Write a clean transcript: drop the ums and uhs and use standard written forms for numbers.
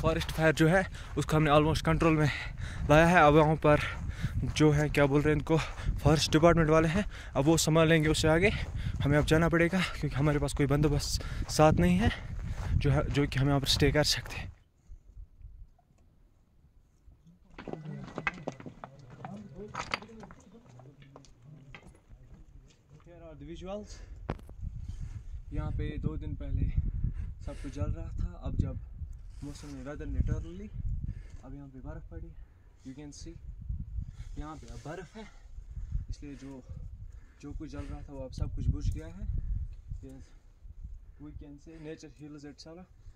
Forest fire जो है उसको हमने ऑलमोस्ट कंट्रोल में लाया है। अब वहाँ पर जो है क्या बोल रहे हैं इनको, फॉरेस्ट डिपार्टमेंट वाले हैं, अब वो संभाल लेंगे। उससे आगे हमें अब जाना पड़ेगा क्योंकि हमारे पास कोई बंदोबस्त साथ नहीं है जो कि हम यहाँ पर स्टे कर सकते हैं। विजुअल्स यहाँ पे 2 दिन पहले सब कुछ जल रहा था। अब जब मौसम में वेदर ने टर्न ली, अब यहाँ पे बर्फ़ पड़ी, यू कैन सी यहाँ पे अब बर्फ़ है, इसलिए जो कुछ जल रहा था वो अब सब कुछ बुझ गया है। We can say nature heals itself.